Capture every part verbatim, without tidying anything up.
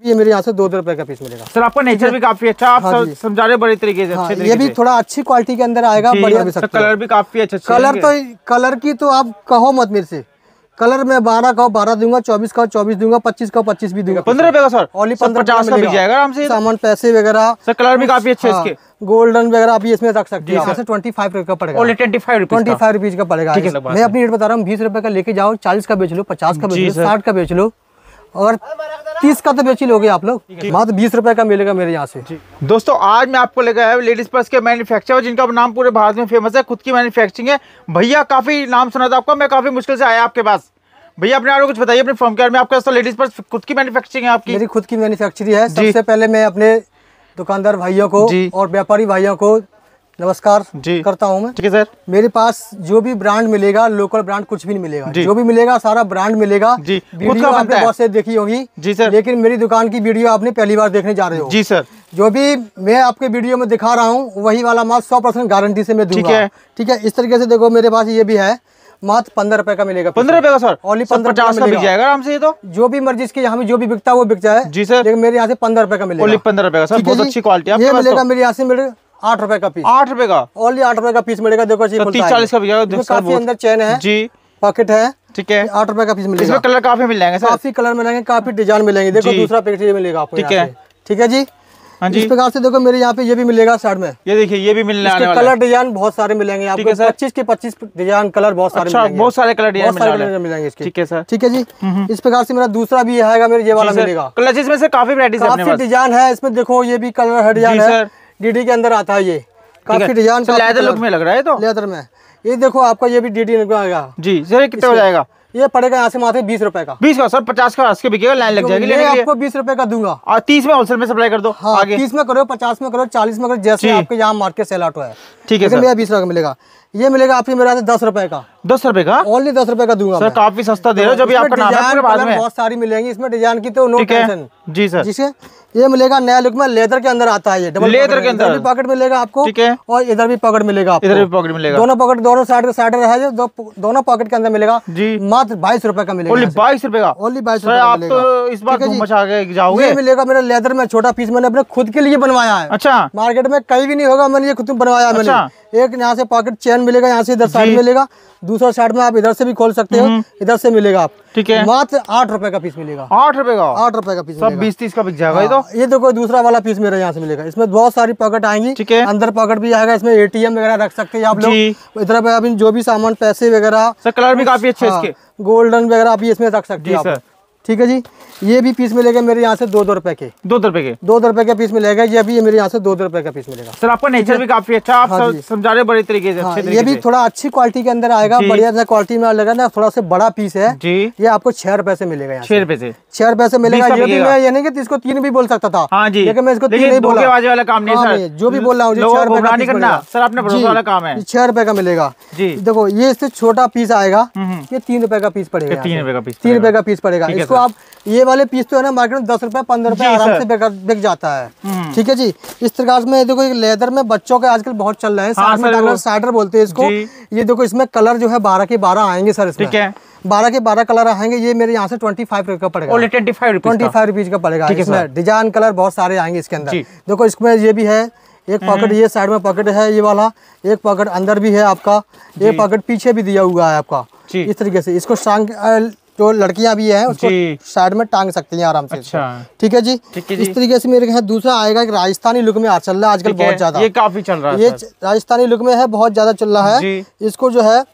ये मेरे यहाँ से दो दो रुपए का पीस मिलेगा सर। आपका नेचर भी काफी अच्छा, आप हाँ समझा रहे बड़े तरीके से। हाँ, अच्छे ये भी थोड़ा अच्छी क्वालिटी के अंदर आएगा, बढ़िया भी सकते। कलर भी काफी अच्छा। कलर तो कलर की तो आप कहो मत मेरे से, कलर में बारह का बारह दूंगा, चौबीस का चौबीस दूंगा, पच्चीस का पच्चीस भी दूंगा। पंद्रह रुपए का सर, ओनली पंद्रह पचास का मिल जाएगा आराम से। सामान पैसे वगैरह सर, कलर भी काफी अच्छे इसके, गोल्डन वगैरह आप इसमें रख सकते हैं। यहाँ ट्वेंटी फाइव रुपए का पड़ेगा, only twenty five twenty five rupees का पड़ेगा। मैं अपनी रेट बता रहा हूँ, बीस रुपए का लेके जाओ, चालीस का बेच लो, पचास का बेच लो, साठ का बेच लो, और तीस का तो बेच ही लोगे आप लोग। मात्र बीस रुपए का मिलेगा मेरे यहाँ से। दोस्तों आज मैं आपको लेकर आया लेडीज पर्स के मैन्युफैक्चरर, जिनका नाम पूरे भारत में फेमस है, खुद की मैन्युफैक्चरिंग है। भैया काफी नाम सुना था आपका, मैं काफी मुश्किल से आया आपके पास। भैया अपने आप कुछ बताइए, अपने फर्म के बारे में। आपका लेडीज पर्स खुद की मैन्युफैक्चरिंग है आपकी? मेरी खुद की मैन्युफैक्चरिंग है। सबसे पहले मैं अपने दुकानदार भाइयों को और व्यापारी भाइयों को नमस्कार करता हूँ मैं। ठीक है सर। मेरे पास जो भी ब्रांड मिलेगा, लोकल ब्रांड कुछ भी नहीं मिलेगा, जो भी मिलेगा सारा ब्रांड मिलेगा। वीडियो आपने बहुत से देखी होगी जी सर, लेकिन मेरी दुकान की वीडियो आपने पहली बार देखने जा रहे हो। जी सर। जो भी मैं आपके वीडियो में दिखा रहा हूँ वही वाला माल सौ परसेंट गारंटी से मैं दूंगा। ठीक है, इस तरीके से देखो मेरे पास ये भी है, मात्र पंद्रह रुपए का मिलेगा। पंद्रह रुपए का सर, ओनली पंद्रह पचास का मिल जाएगा आराम से। ये तो जो भी मर्जी इसके यहाँ में जो भी बिकता है वो बिक जाए जी सर, लेकिन मेरे यहाँ से पंद्रह रुपए का मिलेगा, ओनली पंद्रह रुपए का सर। बहुत अच्छी क्वालिटी है। ये मिलेगा मेरे यहाँ से मेरे आठ रुपए का पीस। आठ रुपए का, ओनली आठ रुपए का पीस मिलेगा। देखो तीस चालीस का मिलेगा, काफी अंदर चैन है जी, पॉकेट है। ठीक है, आठ रुपए का पीस मिलेगा। इसमें कलर काफी मिल जाएंगे, काफी कलर मिलेंगे, काफी डिजाइन मिलेंगे। देखो दूसरा पैकेट मिलेगा आपको। ठीक है, ठीक है जी। हाँ जी। इस प्रकार से देखो मेरे यहाँ पे ये भी मिलेगा साइड में। ये देखिए ये भी मिलने वाला है। कलर डिजाइन बहुत सारे मिलेंगे आपको, पच्चीस के पच्चीस डिजाइन कलर बहुत सारे मिलेंगे। बहुत सारे कलर डिजाइन मिलेंगे इसके। ठीक है सर। ठीक है जी। इस प्रकार से मेरा दूसरा भी आएगा, मेरे ये वाला मिलेगा। कलर इसमें से काफी वैरायटी काफी डिजाइन है इसमें। देखो ये भी कलर है, डिजाइन है, डीडी के अंदर आता है। ये काफी डिजाइन लेदर लुक में लग रहा है, तो लेदर में। ये देखो आपका ये भी डीडी में आएगा जी सर। कितना हो जाएगा? ये पड़ेगा यहाँ से मात्र बीस रुपए का। बीस का सर, पचास का इसके बिकेगा, लाइन लग जाएगी। मैं आपको बीस रुपए का दूंगा और तीस में होलसेल में सप्लाई कर दो। हाँ, आगे तीस में करो, पचास में करो, चालीस में करो, जैसे आपके यहाँ मार्केट सेल आउट है। ठीक है, मेरा बीस रुपए का मिलेगा। ये मिलेगा आपके मेरे यहाँ से दस रुपए का। दस रुपए का, ओनली दस रुपए का दूंगा सर। काफी सस्ता दे रहे हो। जब आपका नाम है पूरे में बहुत सारी मिलेंगी इसमें डिजाइन की, तो नो टेंशन जी सर। जिसे ये मिलेगा नया लुक में, लेदर के अंदर आता है। ये डबल लेदर के अंदर भी पॉकेट मिलेगा आपको। ठीक है, और इधर भी पॉकेट मिलेगा आपको। इधर भी पॉकेट मिलेगा, दोनों पॉकेट, दोनों साइड साइड है, दोनों पॉकेट के अंदर मिलेगा जी। मात्र बाईस रुपए का मिलेगा, ओनली बाईस रुपए का, ओनली बाईस रुपए का मिलेगा। तो इस बार धूम मचा के जाओगे। ये मिलेगा मेरा लेदर में छोटा पीस, मैंने अपने खुद के लिए बनवाया है। अच्छा, मार्केट में कहीं भी नहीं होगा, मैंने ये खुद बनवाया है मैंने। एक यहाँ से पॉकेट चेन मिलेगा, यहाँ से इधर साइड मिलेगा, दूसरा साइड में आप इधर से भी खोल सकते हो, इधर से मिलेगा आप। ठीक है, मात्र आठ रुपए का पीस मिलेगा। आठ रुपए का, आठ रुपए का पीस, सब बीस तीस का बिक जाएगा। ये तो ये देखो दूसरा वाला पीस मेरे यहाँ से मिलेगा। इसमें बहुत सारी पॉकेट आएंगी। ठीक है, अंदर पॉकेट भी आएगा, इसमें एटीएम वगैरह रख सकते हैं आप लोग। इधर पे अभी जो भी सामान पैसे वगैरह, कलर भी काफी अच्छे इसके, गोल्डन वगैरह आप इसमें रख सकते हैं। ठीक है जी। ये भी पीस मिलेगा मेरे यहाँ से दो दो रुपए के, दो दो रुपए के, दो दो रुपए का पीस मिलेगा। ये भी मेरे यहाँ से दो दो रुपए का पीस मिलेगा सर। आपका नेचर भी काफी अच्छा, आप हाँ समझा रहे बड़े तरीके से। हाँ, ये भी थोड़ा अच्छी क्वालिटी के अंदर आएगा, बढ़िया क्वालिटी में लगा ना, थोड़ा सा बड़ा पीस है जी। ये आपको छह रुपए से मिलेगा, छह रुपए से, छह रुपए से मिलेगा। ये भी मैं ये नहीं कि इसको तीन भी बोल सकता था, लेकिन मैं इसको तीन नहीं बोला, वाला काम नहीं सर, जो भी बोल रहा हूँ छह रुपए का सर, अपने भरोसे वाला काम है। छह रुपए का मिलेगा जी। देखो ये इससे छोटा पीस आएगा, ये तीन रुपए का पीस पड़ेगा, तीन रुपए का पीस, तीन रुपए का पीस पड़ेगा। इसको आप ये वाले पीस तो है ना मार्केट में दस रुपए पंद्रह रुपए आराम से बिक जाता है। ठीक है जी। इस प्रकार से देखो एक लेदर में बच्चों के आजकल बहुत चल रहे हैं, हाँ, साइडर बोलते हैं इसको। ये देखो इसमें कलर जो है बारह के बारह आएंगे सर। ठीक है, बारह के बारह कलर आएंगे। ये मेरे यहाँ से ट्वेंटी फाइव रुपए का पड़ेगा, twenty five twenty five rupees का पड़ेगा। इसमें डिजाइन कलर बहुत सारे आएंगे इसके अंदर। देखो इसमें ये भी है, एक पॉकेट ये साइड में पॉकेट है ये वाला, एक पॉकेट अंदर भी है आपका, एक पॉकेट पीछे भी दिया हुआ है आपका। इस तरीके से इसको टांग, जो लड़कियां भी हैं उसको साइड में टांग सकती हैं आराम से। अच्छा, ठीक है जी। इस तरीके से मेरे यहाँ दूसरा आएगा, एक राजस्थानी लुक में आज चल रहा है आजकल बहुत ज्यादा, ये काफी चल रहा है। ये राजस्थानी लुक में है, बहुत ज्यादा चल रहा है। इसको जो है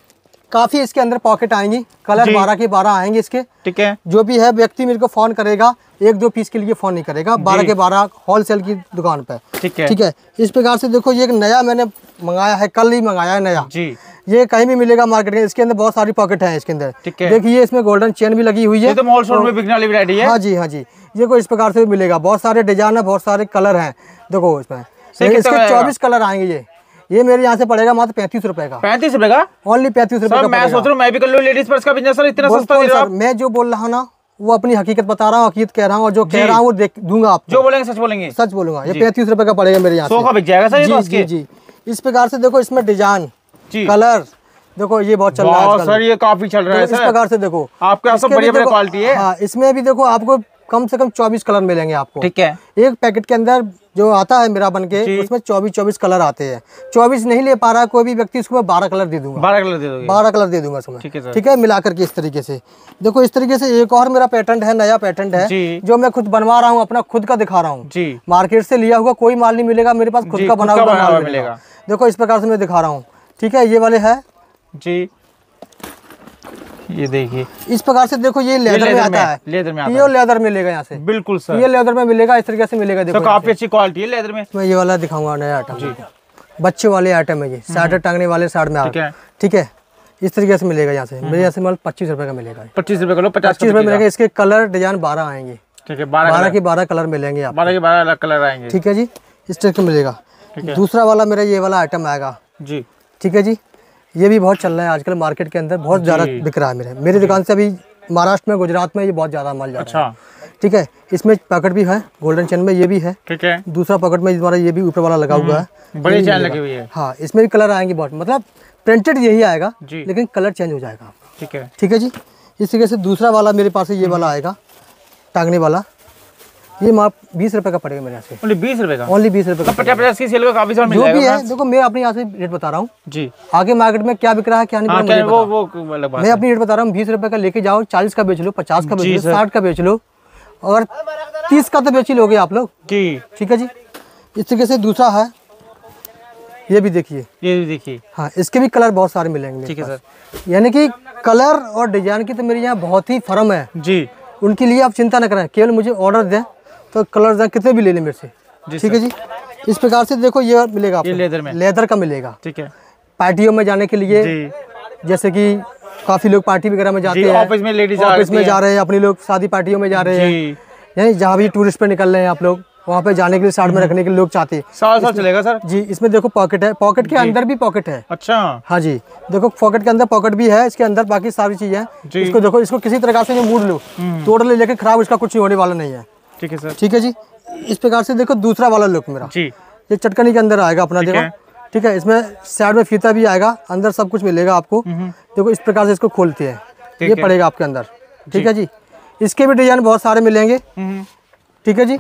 काफी इसके अंदर पॉकेट आएंगी, कलर बारह के बारह आएंगे इसके। ठीक है, जो भी है व्यक्ति मेरे को फोन करेगा, एक दो पीस के लिए फोन नहीं करेगा, बारह के बारह होलसेल की दुकान पे। ठीक है, ठीक है। इस प्रकार से देखो ये एक नया मैंने मंगाया है, कल ही मंगाया है नया जी। ये कहीं भी मिलेगा मार्केट में। इसके अंदर बहुत सारी पॉकेट है इसके अंदर। देखिए इसमें गोल्डन चेन भी लगी हुई है, तो मॉल शॉप में बिकने वाली वैरायटी है। हाँ जी, हाँ जी। ये को इस प्रकार से मिलेगा, बहुत सारे डिजाइन है, बहुत सारे कलर हैं। देखो इसमें इसके चौबीस कलर आएंगे। ये ये मेरे यहाँ से पड़ेगा मात्र पैंतीस रुपए का। पैंतीस रुपए का, ओनली पैंतीस रुपए का। मैं सोच रहा हूँ मैं भी कर लूँ लेडीज पर्स का बिजनेस सर, इतना सस्ता दे रहा हूं। मैं जो बोल रहा हूँ ना वो अपनी हकीकत बता रहा हूँ, हकीकत कह रहा हूँ, और जो कह रहा हूँ वो दूंगा आप। जो बोलेंगे सच बोलेंगे, सच बोलूंगा। ये पैंतीस रुपए का पड़ेगा मेरे यहाँ से, बिक जाएगा सर। जी जी। इस प्रकार से देखो इसमें डिजाइन कलर देखो ये बहुत चल रहा है सर, ये काफी चल रहा है। इस प्रकार से देखो आपके पास बढ़िया बढ़िया क्वालिटी है। हाँ, इसमें भी देखो आपको कम से कम चौबीस कलर मिलेंगे आपको। ठीक है। एक पैकेट के अंदर जो आता है मेरा बन के, उसमें चौबीस चौबीस कलर आते हैं। चौबीस नहीं ले पा रहा कोई भी व्यक्ति, उसको मैं बारह कलर दे दूंगा। बारह कलर दे दूंगा बारह कलर दे दूंगा उसमें। ठीक है, ठीक है, मिला करके इस तरीके से। देखो इस तरीके से एक और मेरा पैटर्न है, नया पैटर्न है जो मैं खुद बनवा रहा हूँ, अपना खुद का दिखा रहा हूँ। मार्केट से लिया हुआ कोई माल नहीं मिलेगा, मेरे पास खुद का बना हुआ माल मिलेगा। देखो इस प्रकार से मैं दिखा रहा हूँ। ठीक है, ये वाले है जी, ये देखिए इस प्रकार से। देखो ये लेदर में आता है, लेदर में आता है, लेदर मिलेगा यहाँ से। बिल्कुल सर, ये लेदर में मिलेगा, इस तरीके से मिलेगा। देखो काफी अच्छी क्वालिटी है लेदर में। मैं ये वाला दिखाऊंगा नया आइटम, बच्चे वाले आइटम है ये, साइड टांगने वाले साइड में। ठीक है, इस तरीके से मिलेगा यहाँ से। मेरे यहाँ से माल पच्चीस रुपए का मिलेगा। पच्चीस रुपए का पचास रुपए मिलेगा। इसके कलर डिजाइन बारह आएंगे। ठीक है, बारह के बारह कलर मिलेंगे आपको, बारह के बारह अलग कलर आएंगे। ठीक है जी, इस तरह का मिलेगा। दूसरा वाला मेरा ये वाला आइटम आएगा जी। ठीक है जी, ये भी बहुत चल रहा है आजकल मार्केट के अंदर, बहुत ज्यादा बिक रहा है मेरे मेरी दुकान से। अभी महाराष्ट्र में, गुजरात में ये बहुत ज्यादा माल जा रहा है। ठीक है, इसमें पॉकेट भी है, गोल्डन चेन में ये भी है। ठीक है, दूसरा पॉकेट में तुम्हारा ये भी ऊपर वाला लगा हुआ है, बड़ी चेन लगी हुई है। हाँ, इसमें भी कलर आएंगे बहुत, मतलब प्रिंटेड यही आएगा लेकिन कलर चेंज हो जाएगा। ठीक है, ठीक है जी। इस तरीके से दूसरा वाला मेरे पास ये वाला आएगा टांगने वाला। ये माप बीस रुपए का पड़ेगा मेरे यहाँ से। ओनली बीस रुपए का? ओनली बीस रुपए का। पचास पचास की सेल का काफी सारा मिल जाएगा। जो भी है, देखो मैं अपने यहाँ से रेट बता रहा हूँ जी। आगे मार्केट में क्या बिक रहा है क्या नहीं बिक रहा है वो वो अलग बात है। मैं अपनी रेट बता रहा हूँ, बीस रुपए का लेके जाओ, चालीस का बेच लो, पचास का बेच लो, साठ का बेच लो, और तीस का तो बेच ही लोगे आप लोग जी। ठीक है जी। इस तरीके से दूसरा है, ये भी देखिए, ये भी देखिए। हाँ, इसके भी कलर बहुत सारे मिलेंगे। ठीक है सर, यानी कि कलर और डिजाइन की तो मेरे यहाँ बहुत ही फर्म है जी। उनके लिए आप चिंता न करें, केवल मुझे ऑर्डर दें तो कलर कितने भी ले लें मेरे से। ठीक है जी। इस प्रकार से देखो ये मिलेगा आपको, ये लेदर में, लेदर का मिलेगा। ठीक है, पार्टियों में जाने के लिए, जैसे कि काफी लोग पार्टी वगैरह में जाते हैं, ऑफिस में लेडीज ऑफिस में जा रहे हैं, अपनी लोग शादी पार्टियों में जा रहे हैं, यानी जहाँ भी टूरिस्ट पे निकल रहे हैं आप लोग, वहाँ पे जाने के लिए साइड में रखने के लिए लोग चाहते हैं। साल साल चलेगा सर जी। इसमें देखो पॉकेट है, पॉकेट के अंदर भी पॉकेट है। अच्छा, हाँ जी, देखो पॉकेट के अंदर पॉकेट भी है, इसके अंदर बाकी सारी चीजें हैं। इसको देखो, इसको किसी प्रकार से मूड लो, तोड़ ले, लेके खराब इसका कुछ होने वाला नहीं है। ठीक है सर, ठीक है जी। इस प्रकार से देखो दूसरा वाला लुक मेरा जी, ये चटकनी के अंदर आएगा अपना। देखो ठीक है, इसमें साइड में फीता भी आएगा, अंदर सब कुछ मिलेगा आपको। देखो इस प्रकार से इसको खोलते हैं, ये पड़ेगा आपके अंदर। ठीक है जी, इसके भी डिजाइन बहुत सारे मिलेंगे। ठीक है जी।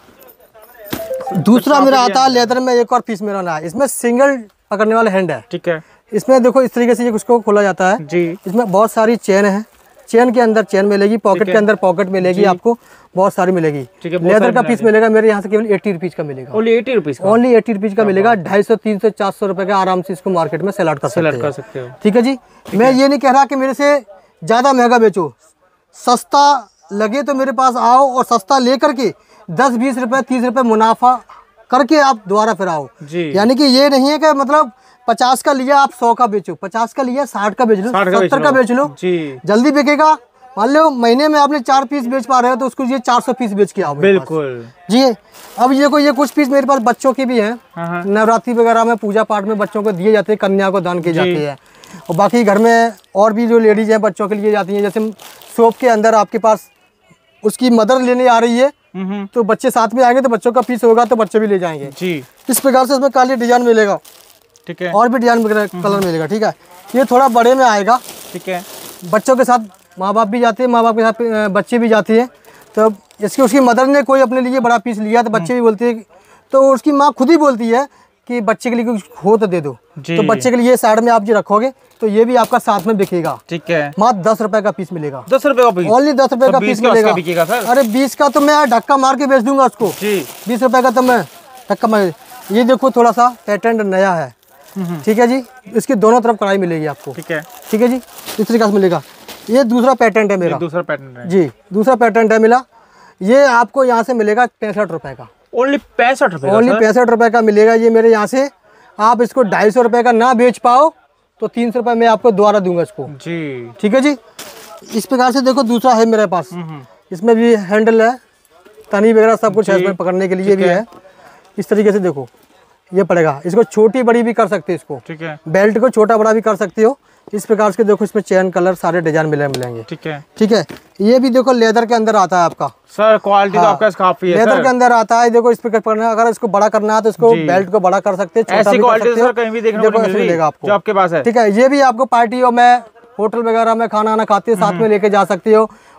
दूसरा मेरा आता है लेदर में, एक और पीस मेरा ना है, इसमें सिंगल पकड़ने वाला हैंड है। ठीक है, इसमें देखो इस तरीके से ये उसको खोला जाता है जी। इसमें बहुत सारी चेन है, चेन के अंदर चेन मिलेगी, पॉकेट के अंदर पॉकेट मिलेगी, आपको बहुत सारी मिलेगी। लेदर का पीस मिलेगा मेरे यहाँ से केवल अस्सी रुपीज का मिलेगा। Only eighty rupees only eighty rupees का मिलेगा। ढाई सौ तीन सौ चार सौ रुपए का आराम से इसको मार्केट में सेल आउट कर सकते हो। ठीक है जी। मैं ये नहीं कह रहा कि मेरे से ज्यादा महंगा बेचो, सस्ता लगे तो मेरे पास आओ और सस्ता लेकर के दस बीस रुपए तीस रुपए मुनाफा करके आप दोबारा फिर आओ। यानी कि ये नहीं है कि मतलब पचास का लिया आप सौ का बेचो, पचास का लिया साठ का बेच लो, सत्तर का बेच लो, जल्दी बिकेगा। मान लो महीने में आपने चार पीस बेच पा रहे हो तो उसको ये चार सौ पीस बेच के आओ। बिल्कुल जी। अब ये को ये कुछ पीस मेरे पास बच्चों के भी हैं, नवरात्रि वगैरह में पूजा पाठ में बच्चों को दिए जाते हैं, कन्या को दान किए जाते हैं। और बाकी घर में और भी जो लेडीज हैं बच्चों के लिए जाती हैं, जैसे शॉप के अंदर आपके पास उसकी मदर लेने आ रही है तो बच्चे साथ में आएंगे तो बच्चों का पीस होगा तो बच्चे भी ले जाएंगे जी। इस प्रकार से इसमें काली डिजाइन मिलेगा। ठीक है, और भी डिजाइन कलर मिलेगा। ठीक है, ये थोड़ा बड़े में आएगा। ठीक है, बच्चों के साथ माँ बाप भी जाते हैं, माँ बाप के साथ बच्चे भी जाते हैं। तो इसकी उसकी मदर ने कोई अपने लिए बड़ा पीस लिया तो बच्चे भी बोलते हैं, तो उसकी माँ खुद ही बोलती है कि बच्चे के लिए कुछ हो तो दे दो। तो बच्चे के लिए साइड में आप जो रखोगे तो ये भी आपका साथ में बिकेगा। ठीक है, मात्र दस रुपए का पीस मिलेगा। दस रुपए का पीस, ओनली दस रुपए का पीस मिलेगा। अरे बीस का तो मैं धक्का मार के बेच दूंगा उसको। बीस रुपए का तो मैं धक्का मार। ये देखो थोड़ा सा पैटर्न नया है। ठीक है जी, इसकी दोनों तरफ कढ़ाई मिलेगी आपको। ठीक है, ठीक है जी, इस तरीके से मिलेगा। ये दूसरा पैटर्न है मेरा, दूसरा पैटर्न है जी, दूसरा पैटर्न है मिला। ये आपको यहाँ से मिलेगा पैंसठ रुपए का। ओनली पैंसठ रुपए ओनली पैंसठ रुपए का मिलेगा ये मेरे यहाँ से। आप इसको ढाई सौ रुपए का ना बेच पाओ तो तीन सौ रुपए मैं आपको दोबारा दूंगा इसको जी। ठीक है जी। इस प्रकार से देखो दूसरा है मेरे पास, इसमें भी हैंडल है, तनी वगैरह सब कुछ है इसमें पकड़ने के लिए भी है। इस तरीके से देखो ये पड़ेगा, इसको छोटी बड़ी भी कर सकते हो इसको। ठीक है, बेल्ट को छोटा बड़ा भी कर सकते हो। इस प्रकार से देखो इसमें चैन कलर सारे डिजाइन मिले मिलेंगे। ठीक है, ठीक है। ये भी देखो लेदर के अंदर आता है आपका सर, क्वालिटी हाँ, तो आपका काफी है। लेदर के अंदर आता है। देखो इस पे पकड़ना, अगर इसको बड़ा करना है तो इसको बेल्ट को बड़ा कर सकते हैं, ऐसी क्वालिटी सर कहीं भी देखने को नहीं मिलेगा आपको, जो आपके पास है। ठीक है, ये भी आपको पार्टियों में होटल वगैरह में खाना वाना खाते हैं साथ में लेके जा सकते हो।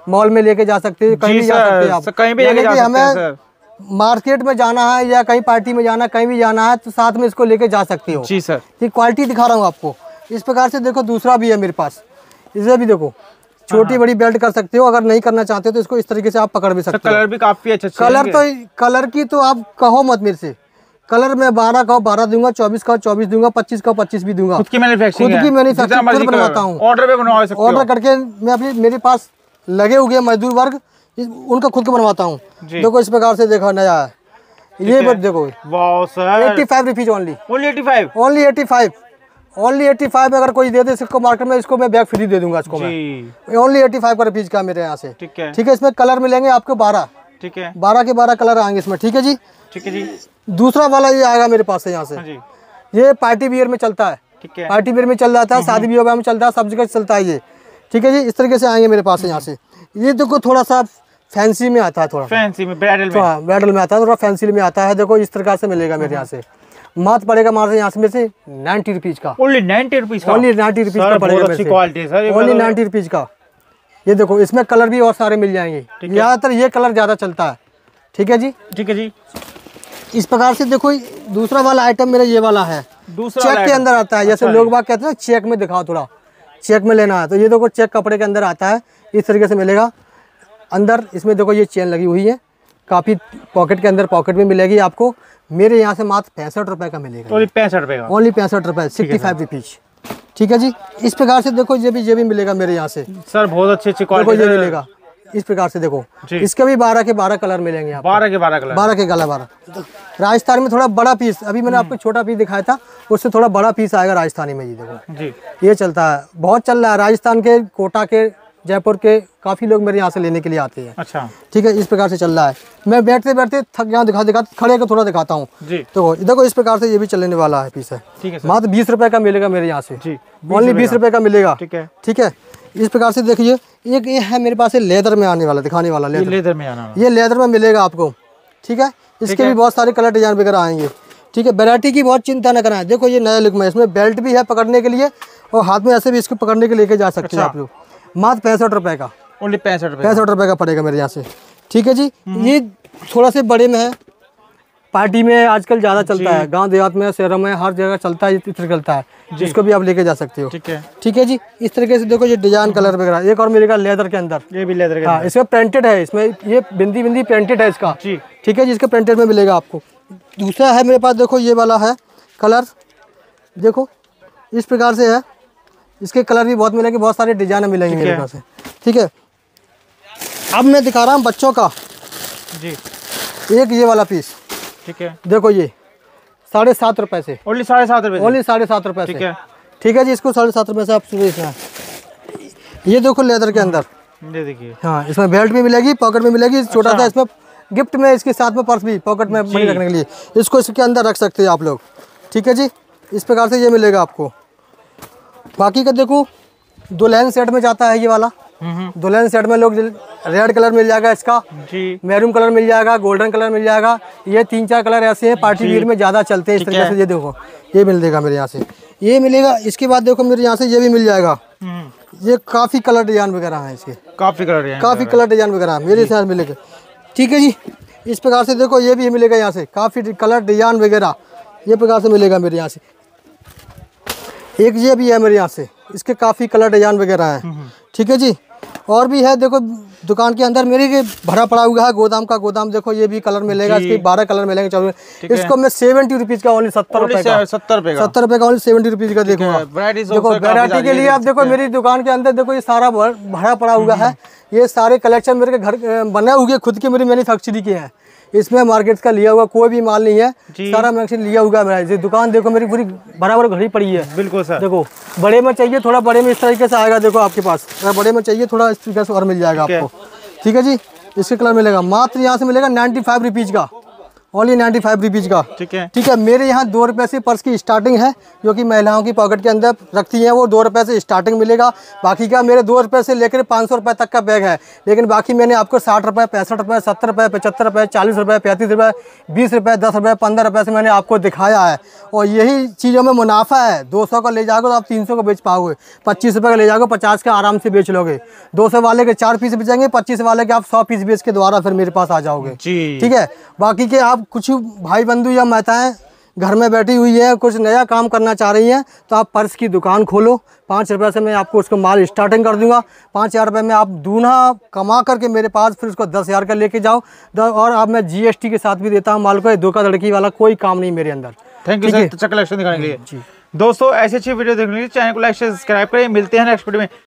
मॉल में लेके जा सकते हैं, कहीं भी जा सकते हैं आप, कहीं भी लेके जा सकते हैं सर। मार्केट में जाना है या कहीं पार्टी में जाना है, कहीं भी जाना है तो साथ में इसको लेके जा सकते हो। जी सर। ये क्वालिटी दिखा रहा हूँ आपको। इस प्रकार से देखो दूसरा भी है मेरे पास, इसे भी देखो छोटी बड़ी बेल्ट कर सकते हो। अगर नहीं करना चाहते हो तो इसको इस तरीके से आप पकड़ भी सकते हो। कलर भी काफी अच्छा। कलर तो कलर की तो आप कहो मत मेरे से, कलर मैं बारह का बारह दूंगा, चौबीस का चौबीस दूंगा, पच्चीस का पच्चीस भी दूंगा। खुद की मैन्युफैक्चरिंग खुद की मैन्युफैक्चरिंग खुद बनवाता हूँ। ऑर्डर पे बनवा सकते हो। ऑर्डर करके मैं अपनी मेरे पास लगे हुए मजदूर वर्ग उनका खुद को बनवाता हूँ। देखो इस प्रकार से देखो नया है ये, बस देखो wow sir, eighty five rupees only, only eighty five, only eighty five, only eighty five. अगर कोई दे दे इसको मार्केट में, इसको मैं बैग फ्री दे दूंगा इसको मैं। ओनली एट्टी फाइव का रुपीज का मेरे यहाँ से। ठीक है, ठीक है। इसमें कलर मिलेंगे आपको बारह। ठीक है, बारह के बारह कलर आएंगे इसमें। ठीक है जी। ठीक है जी। दूसरा वाला ये आएगा मेरे पास से यहाँ से, ये पार्टी वियर में चलता है। ठीक है, पार्टी वियर में चल जाता है, शादी विवाह में चलता है, सब जगह चलता है ये। ठीक है जी। इस तरीके से आएंगे मेरे पास से यहाँ से। ये देखो थोड़ा सा फैंसी में आता है, थोड़ा फैंसी में, ब्राइडल में, हाँ ब्राइडल में आता है, थोड़ा फैंसी में आता है। देखो इस तरह से मिलेगा मेरे यहाँ से। मात्र पड़ेगा मात्र यहाँ से मेरे से नाइन्टी रुपीज का, ओनली नाइन्टी रुपीज का, ओनली नाइन्टी रुपीज का पड़ेगा मेरे से, ओनली नाइन्टी रुपीज का। ये देखो इसमें कलर भी और सारे मिल जाएंगे, ज्यादातर ये कलर ज्यादा चलता है। ठीक है जी। ठीक है जी। इस प्रकार से देखो दूसरा वाला आइटम मेरा ये वाला है, चेक के अंदर आता है। जैसे लोग बाग कहते हैं चेक में दिखाओ, थोड़ा चेक में लेना है तो ये देखो चेक कपड़े के अंदर आता है, इस तरीके से मिलेगा अंदर। इसमें देखो ये चेन लगी हुई है, काफी पॉकेट के अंदर पॉकेट में मिलेगी आपको। मेरे यहाँ से मात्र पैंसठ रुपए का मिलेगा, ओनली पैंसठ रुपए का, ओनली पैंसठ रुपए, सिक्सटी फाइव रुपीज। ठीक है जी। इस प्रकार से देखो ये भी ये भी मिलेगा मेरे यहाँ से सर, बहुत अच्छी अच्छी क्वालिटी ये मिलेगा। इस प्रकार से देखो इसके भी बारह के बारह कलर मिलेंगे आपको, बारह के बारह कलर, बारह के गला बारह। राजस्थान में थोड़ा बड़ा पीस, अभी मैंने आपको छोटा पीस दिखाया था, उससे थोड़ा बड़ा पीस आएगा राजस्थानी में। ये देखो जी, ये चलता है, बहुत चल रहा है राजस्थान के, कोटा के, जयपुर के काफी लोग मेरे यहाँ से लेने के लिए आते हैं। अच्छा। ठीक है। इस प्रकार से चल रहा है। मैं बैठते बैठते थक यहाँ दिखा दिखा खड़े को थोड़ा दिखाता हूँ। तो देखो इस प्रकार से ये भी चलने वाला है पीस है। ठीक है। मात्र बीस रुपए का मिलेगा मेरे यहाँ से, ओनली बीस रुपए का मिलेगा। ठीक है। ठीक है। इस प्रकार से देखिए एक ये है मेरे पास लेदर में आने वाला, दिखाने वाला लेदर, लेदर में आना, ये लेदर में मिलेगा आपको। ठीक है। इसके भी बहुत सारे कलर डिजाइन वगैरह आएंगे। ठीक है। वैरायटी की बहुत चिंता न कराएं। देखो ये नया लुक में, इसमें बेल्ट भी है पकड़ने के लिए और हाथ में ऐसे भी इसको पकड़ने के लेके जा सकते हैं आप लोग। मात्र पैंसठ रुपए का, ओनली पैंसठ रुपए, पैंसठ रुपए का पड़ेगा मेरे यहाँ से। ठीक है जी। ये थोड़ा से बड़े में है, पार्टी में आजकल ज्यादा चलता है, गांव देहात में, शहरों में, हर जगह चलता है, इस तरह चलता है, जिसको भी आप लेके जा सकते हो। ठीक है। ठीक है जी। इस तरीके से देखो ये डिजाइन कलर वगैरह। एक और मिलेगा लेदर के अंदर, ये भी लेदर के, हाँ इसका प्रिंटेड है, इसमें ये बिंदी बिंदी प्रिंटेड है इसका। जी। ठीक है जी। इसके प्रिंटेड में मिलेगा आपको। दूसरा है मेरे पास, देखो ये वाला है कलर, देखो इस प्रकार से है। इसके कलर भी बहुत मिलेंगे, बहुत सारे डिजाइन मिलेंगे मेरे पास। ठीक है। अब मैं दिखा रहा हूँ बच्चों का जी, एक ये वाला पीस। ठीक है। देखो ये साढ़े सात रुपए से, ओनली साढ़े सात रुपए, ओनली साढ़े सात रुपए से। ठीक है। ठीक है जी। इसको साढ़े सात रुपए से आप शुरू से। ये देखो लेदर के अंदर, ये देखिए, हाँ इसमें बेल्ट भी मिलेगी, पॉकेट में मिलेगी, छोटा सा इसमें गिफ्ट में, इसके साथ में पर्स भी, पॉकेट में मनी रखने के लिए, इसको इसके अंदर रख सकते हैं आप लोग। ठीक है जी। इस प्रकार से ये मिलेगा आपको। बाकी का देखो दुल्हन सेट में जाता है ये वाला, दुल्हन सेट में लोग रेड कलर मिल जाएगा इसका, मैरून कलर मिल जाएगा, गोल्डन कलर मिल जाएगा। ये तीन चार कलर ऐसे हैं पार्टी वियर में ज्यादा चलते हैं। इस तरीके से ये देखो ये मिल जाएगा मेरे यहाँ से, ये मिलेगा। इसके बाद देखो मेरे यहाँ से ये भी मिल जाएगा। ये काफी कलर डिजाइन वगैरह है इसके, काफी कलर डिजाइन, काफी कलर डिजाइन वगैरह मेरे साथ मिलेगा। ठीक है जी। इस प्रकार से देखो ये भी मिलेगा यहाँ से, काफी कलर डिजाइन वगैरह ये प्रकार से मिलेगा मेरे यहाँ से। एक ये भी है मेरे यहाँ से, इसके काफी कलर डिजाइन वगैरह है। ठीक है जी। और भी है, देखो दुकान के अंदर मेरे के भरा पड़ा हुआ है, गोदाम का गोदाम। देखो ये भी कलर मिलेगा, इसके बारह कलर मिलेंगे, चौबीस। इसको मैं सेवेंटी रुपीज का, ओनली सत्तर रुपए का, सत्तर रुपए का, सत्तर रुपए का, ओनली सेवेंटी रुपीज का। देखो देखो वैरायटी के लिए आप देखो मेरी दुकान के अंदर देखो ये सारा भरा पड़ा हुआ है। ये सारे कलेक्शन मेरे घर बने हुए खुद की मेरी मैन्युफैक्चरिंग के हैं। इसमें मार्केट का लिया हुआ कोई भी माल नहीं है, सारा मैक्सिन लिया हुआ है मेरा। दुकान देखो मेरी पूरी बराबर घड़ी पड़ी है। बिल्कुल सर। देखो बड़े में चाहिए थोड़ा, बड़े में इस तरीके से आएगा देखो आपके पास। अगर बड़े में चाहिए थोड़ा इस तरीके से और मिल जाएगा आपको। ठीक है जी। इसके कलर मिलेगा मात्र यहाँ से मिलेगा नाइन्टी फाइव रुपीज का, ओनली नाइन्टी फाइव रुपीज़ का। ठीक है ठीक है। मेरे यहाँ दो रुपये से पर्स की स्टार्टिंग है, जो कि महिलाओं की पॉकेट के अंदर रखती हैं, वो दो रुपये से स्टार्टिंग मिलेगा। बाकी का मेरे दो रुपये से लेकर पाँच सौ रुपये तक का बैग है, लेकिन बाकी मैंने आपको साठ रुपये, पैंसठ रुपये, सत्तर रुपये, पचहत्तर रुपये, चालीस रुपये, पैंतीस रुपये, बीस रुपये, दस रुपये, पंद्रह रुपये से मैंने आपको दिखाया है। और यही चीज़ों में मुनाफा है। दो सौ का ले जाओगे तो आप तीन सौ का बेच पाओगे, पच्चीस रुपये का ले जाओगे पचास का आराम से बेच लोगे। दो सौ वाले के चार पीस बेचेंगे, पच्चीस वाले के आप सौ पीस बेच के दोबारा फिर मेरे पास आ जाओगे। ठीक है। बाकी के आप कुछ भाई बंधु या माताएं घर में बैठी हुई है, कुछ नया काम करना चाह रही हैं, तो आप पर्स की दुकान खोलो। पाँच रुपये से मैं आपको उसको माल स्टार्टिंग कर दूंगा। पाँच हज़ार रुपये में आप दूना कमा करके मेरे पास फिर उसको दस हज़ार का लेके जाओ। और अब मैं जीएसटी के साथ भी देता हूँ माल को। धोखा धड़की वाला कोई काम नहीं मेरे अंदर। थैंक यू सर, अच्छा कलेक्शन दिखाने के लिए। दोस्तों ऐसी अच्छी वीडियो देखने के लिए चैनल को लाइक सब्सक्राइब करें। मिलते हैं नेक्स्ट वीडियो में।